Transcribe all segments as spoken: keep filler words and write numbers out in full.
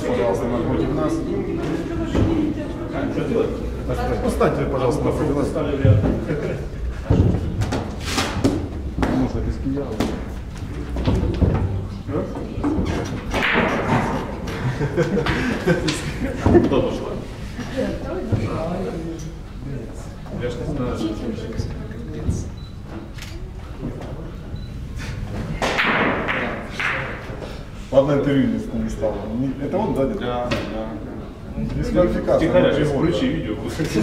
пожалуйста, напротив нас. Встаньте, пожалуйста, напротив нас. Можно без кия. Кто пошла? Я ж не знаю. Ладно, интервью не стало. Это он, да? Да, да. Дисквалификация. Тихо, сейчас включи видео.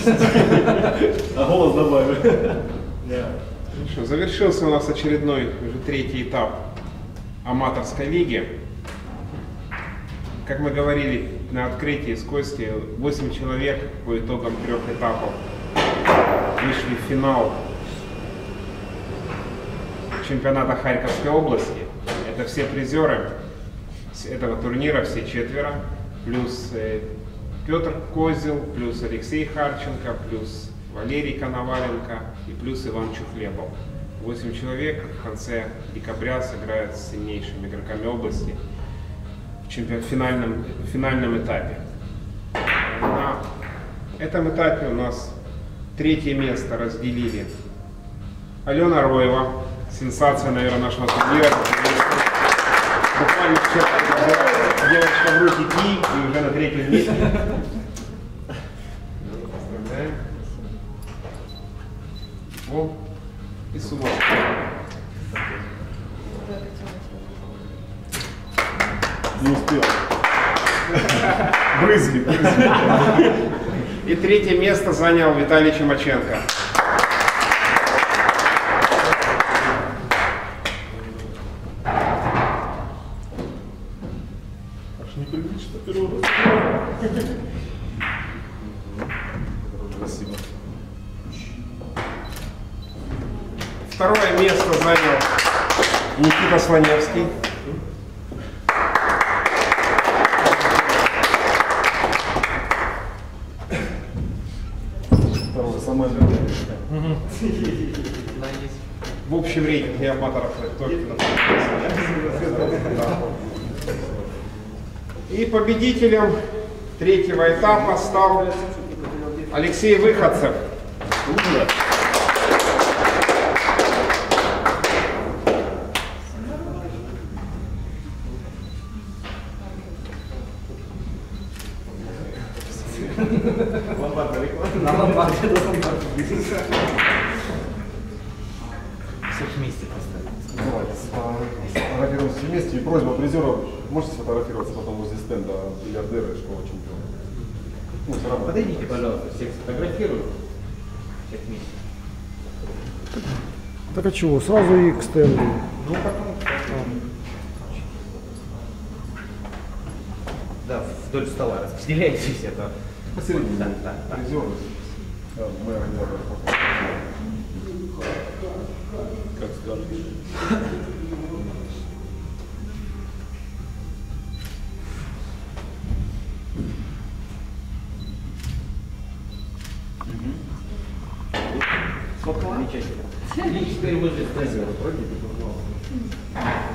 А голос добавили. Хорошо, завершился у нас очередной, уже третий этап аматорской лиги. Как мы говорили на открытии с Костей, восемь человек по итогам трех этапов вышли в финал чемпионата Харьковской области. Это все призеры этого турнира, все четверо, плюс Петр Козел, плюс Алексей Харченко, плюс Валерий Коноваленко и плюс Иван Чухлебов. Восемь человек в конце декабря сыграют с сильнейшими игроками области в, чемпион... в, финальном... в финальном этапе. На этом этапе у нас третье место разделили Алена Роева, сенсация, наверное, нашего турнира. Буквально вчера девочка в руки ки и уже на третьем месте. Поздравляем. О, и сумма. Не успел. Брызги, брызги. И третье место занял Виталий Чумаченко. Аж непривычно первый раз. Спасибо. Второе место занял Никита Слоневский. Второе, самое легкое. В общем рейтинге аматоров только на И победителем третьего этапа стал Алексей Выходцев. На ломбарде всех вместе поставить. Давайте сфотографируемся вместе. И просьба призеров, можете сфотографироваться потом возле стенда миллиардера и школы чемпионов. Ну, все равно. Подойдите, пожалуйста, всех сфотографирую. Всех вместе. Так а чего? Сразу и к стенду. Ну, потом. Да, вдоль стола распределяйтесь это. Посередине. Да, да, да. Призеры. Да, мы организаторы. Как скажешь. Замечательно. И теперь мы же